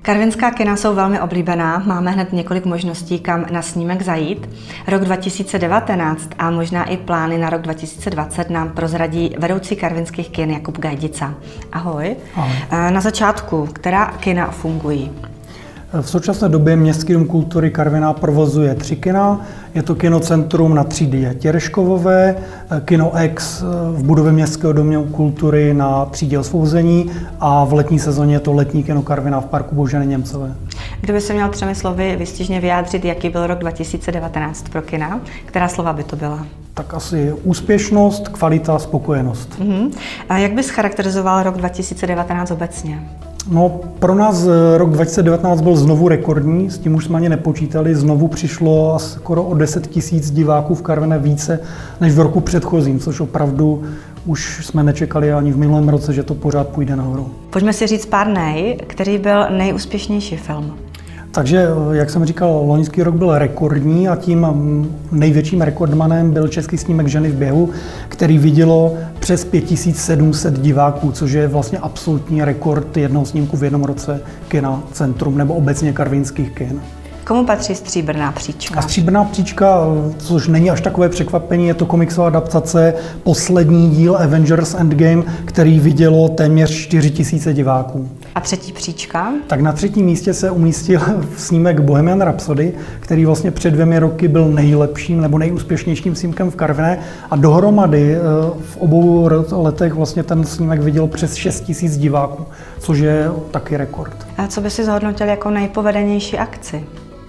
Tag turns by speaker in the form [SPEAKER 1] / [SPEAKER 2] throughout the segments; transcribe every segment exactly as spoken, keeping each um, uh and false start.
[SPEAKER 1] Karvinská kina jsou velmi oblíbená, máme hned několik možností, kam na snímek zajít. Rok dva tisíce devatenáct a možná i plány na rok dva tisíce dvacet nám prozradí vedoucí karvinských kin Jakub Gajdica. Ahoj.
[SPEAKER 2] Ahoj.
[SPEAKER 1] Na začátku, která kina fungují?
[SPEAKER 2] V současné době Městský dům kultury Karviná provozuje tři kina. Je to Kinocentrum na třídě Těreškovové, Kino X v budově Městského domu kultury na třídě Osvobození a v letní sezóně je to letní kino Karviná v parku Boženy Němcové.
[SPEAKER 1] Kdyby se měl třemi slovy výstižně vyjádřit, jaký byl rok dva tisíce devatenáct pro kina, která slova by to byla?
[SPEAKER 2] Tak asi úspěšnost, kvalita, spokojenost.
[SPEAKER 1] Uh-huh. A jak bys charakterizoval rok dva tisíce devatenáct obecně?
[SPEAKER 2] No, pro nás rok dva tisíce devatenáct byl znovu rekordní, s tím už jsme ani nepočítali. Znovu přišlo skoro o deset tisíc diváků v Karviné více než v roku předchozím, což opravdu už jsme nečekali ani v minulém roce, že to pořád půjde nahoru.
[SPEAKER 1] Pojďme si říct pár nej, který byl nejúspěšnější film.
[SPEAKER 2] Takže, jak jsem říkal, loňský rok byl rekordní a tím největším rekordmanem byl český snímek Ženy v běhu, který vidělo přes pět tisíc sedm set diváků, což je vlastně absolutní rekord jednoho snímku v jednom roce kina Centrum nebo obecně karvinských kin.
[SPEAKER 1] Komu patří Stříbrná příčka?
[SPEAKER 2] A Stříbrná příčka, což není až takové překvapení, je to komiksová adaptace, poslední díl Avengers Endgame, který vidělo téměř čtyři tisíce diváků.
[SPEAKER 1] A třetí příčka?
[SPEAKER 2] Tak na třetím místě se umístil snímek Bohemian Rhapsody, který vlastně před dvěmi roky byl nejlepším nebo nejúspěšnějším snímkem v Karviné a dohromady v obou letech vlastně ten snímek viděl přes šest tisíc diváků, což je taky rekord.
[SPEAKER 1] A co by si zhodnotil jako nejpovedenější akci?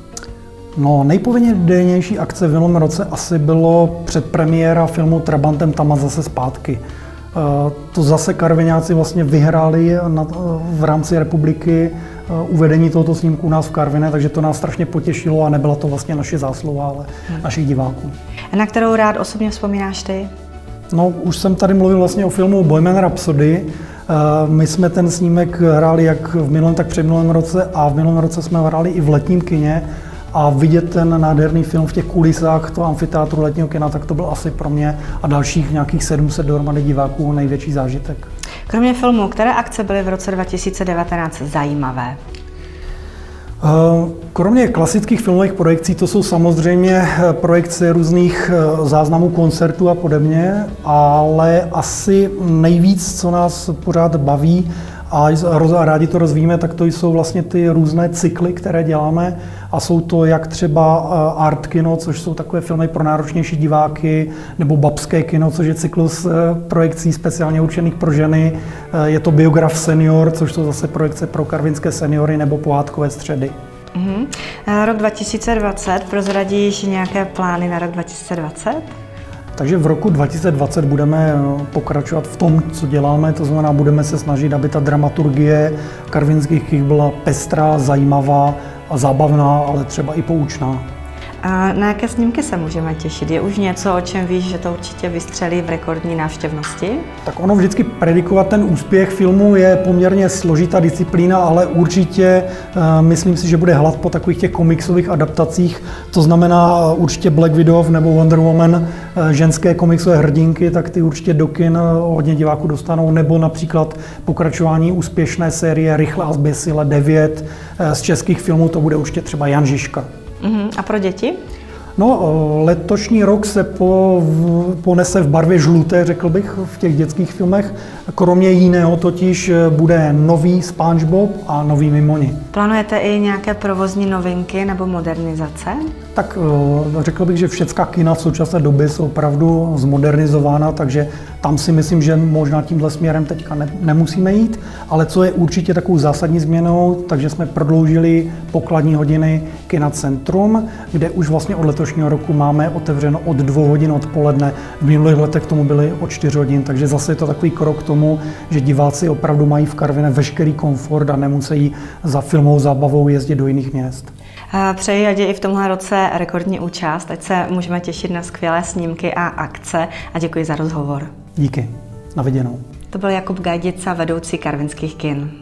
[SPEAKER 2] No, nejpovedenější akce v minulém roce asi bylo předpremiéra filmu Trabantem tam a zase zpátky. To zase Karviňáci vlastně vyhráli na, v rámci republiky uvedení tohoto snímku u nás v Karviné, takže to nás strašně potěšilo a nebyla to vlastně naše zásluha, ale hmm. našich diváků.
[SPEAKER 1] A na kterou rád osobně vzpomínáš ty?
[SPEAKER 2] No, už jsem tady mluvil vlastně o filmu Bohemian Rhapsody. My jsme ten snímek hráli jak v minulém, tak předminulém roce a v minulém roce jsme hráli i v letním kině. A vidět ten nádherný film v těch kulisách toho amfiteátru letního kina, tak to byl asi pro mě a dalších nějakých sedm set dohromady diváků největší zážitek.
[SPEAKER 1] Kromě filmu, které akce byly v roce dva tisíce devatenáct zajímavé?
[SPEAKER 2] Kromě klasických filmových projekcí, to jsou samozřejmě projekce různých záznamů koncertů a podobně, ale asi nejvíc, co nás pořád baví, a rádi to rozvíjíme, tak to jsou vlastně ty různé cykly, které děláme a jsou to jak třeba art kino, což jsou takové filmy pro náročnější diváky, nebo babské kino, což je cyklus projekcí speciálně určených pro ženy, je to biograf senior, což jsou zase projekce pro karvinské seniory nebo pohádkové středy.
[SPEAKER 1] Mm-hmm. Rok dva tisíce dvacet, prozradíš nějaké plány na rok dva tisíce dvacet?
[SPEAKER 2] Takže v roku dva tisíce dvacet budeme pokračovat v tom, co děláme, to znamená, budeme se snažit, aby ta dramaturgie karvinských knih byla pestrá, zajímavá a zábavná, ale třeba i poučná.
[SPEAKER 1] A na jaké snímky se můžeme těšit? Je už něco, o čem víš, že to určitě vystřelí v rekordní návštěvnosti?
[SPEAKER 2] Tak ono vždycky predikovat ten úspěch filmu je poměrně složitá disciplína, ale určitě uh, myslím si, že bude hlad po takových těch komiksových adaptacích. To znamená uh, určitě Black Widow nebo Wonder Woman, uh, ženské komiksové hrdinky, tak ty určitě do kin uh, hodně diváků dostanou, nebo například pokračování úspěšné série Rychle a zběsile devět. Uh, z českých filmů to bude určitě třeba Jan Žižka.
[SPEAKER 1] Uhum. A pro děti?
[SPEAKER 2] No, letošní rok se po, ponese v barvě žluté, řekl bych, v těch dětských filmech. Kromě jiného totiž bude nový SpongeBob a nový Mimoni.
[SPEAKER 1] Plánujete i nějaké provozní novinky nebo modernizace?
[SPEAKER 2] Tak řekl bych, že všechna kina v současné době jsou opravdu zmodernizována, takže tam si myslím, že možná tímhle směrem teďka ne, nemusíme jít, ale co je určitě takovou zásadní změnou, takže jsme prodloužili pokladní hodiny Kina Centrum, kde už vlastně od letošního roku máme otevřeno od dvou hodin odpoledne. V minulých letech tomu byly od čtyř hodin, takže zase je to takový krok k tomu, že diváci opravdu mají v Karviné veškerý komfort a nemusí za filmovou zábavou jezdit do jiných měst.
[SPEAKER 1] Přeji, ať je i v tomhle roce rekordní účast, ať se můžeme těšit na skvělé snímky a akce a děkuji za rozhovor.
[SPEAKER 2] Díky. Na viděnou.
[SPEAKER 1] To byl Jakub Gajdica, vedoucí karvinských kin.